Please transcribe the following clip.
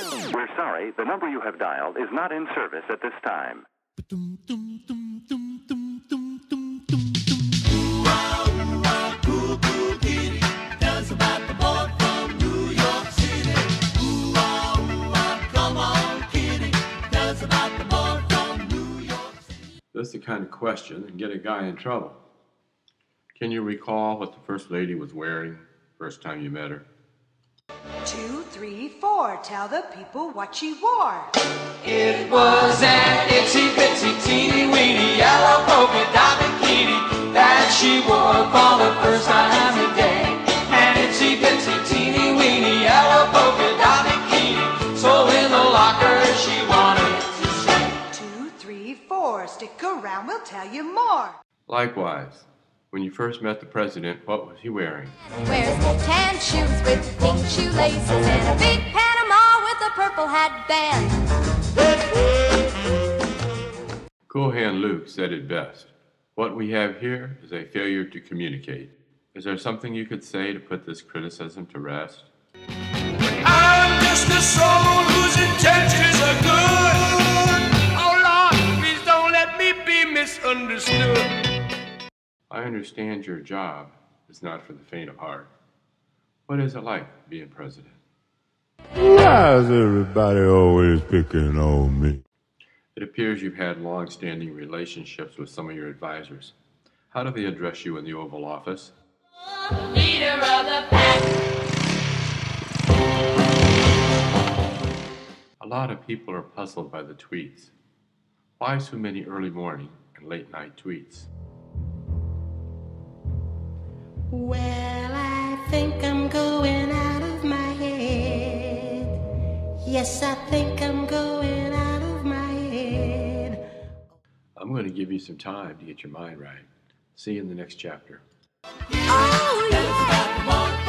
We're sorry, the number you have dialed is not in service at this time. That's the kind of question that get a guy in trouble. Can you recall what the First Lady was wearing first time you met her? 2, 3, 4, tell the people what she wore. It was an itsy bitsy teeny weeny yellow polka dot bikini that she wore for the first time today. An itsy bitsy teeny weeny yellow polka dot bikini, so in the locker she wanted to stay. 2, 3, 4, stick around, we'll tell you more. Likewise, when you first met the president, what was he wearing? Wears tan shoes with pink shoelaces and a big Panama with a purple hat band. Cool Hand Luke said it best. What we have here is a failure to communicate. Is there something you could say to put this criticism to rest? I'm just a soul whose intentions are good. Oh Lord, please don't let me be misunderstood. I understand your job is not for the faint of heart. What is it like being president? Why is everybody always picking on me? It appears you've had long-standing relationships with some of your advisors. How do they address you in the Oval Office? Leader of the pack. A lot of people are puzzled by the tweets. Why so many early morning and late night tweets? Well, I think I'm going out of my head. Yes, I think I'm going out of my head. I'm going to give you some time to get your mind right. See you in the next chapter. Oh, yeah.